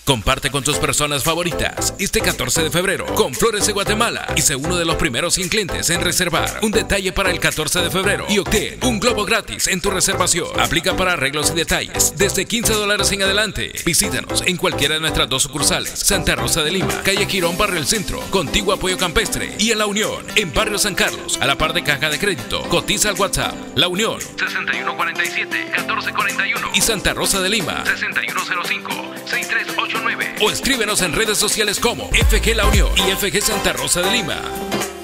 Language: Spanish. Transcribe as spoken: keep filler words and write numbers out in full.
Comparte con tus personas favoritas este catorce de febrero con Flores de Guatemala y sé uno de los primeros cien clientes en reservar un detalle para el catorce de febrero y obtén un globo gratis en tu reservación. Aplica para arreglos y detalles desde quince dólares en adelante. Visítanos en cualquiera de nuestras dos sucursales: Santa Rosa de Lima, calle Quirón, Barrio El Centro, contigua a Pollo Campestre, y en La Unión, en Barrio San Carlos, a la par de Caja de Crédito. Cotiza al WhatsApp La Unión sesenta y uno cuarenta y siete, catorce cuarenta y uno y Santa Rosa de Lima sesenta y uno cero cinco, sesenta y tres ochenta y nueve, o escríbenos en redes sociales como F G La Unión y F G Santa Rosa de Lima.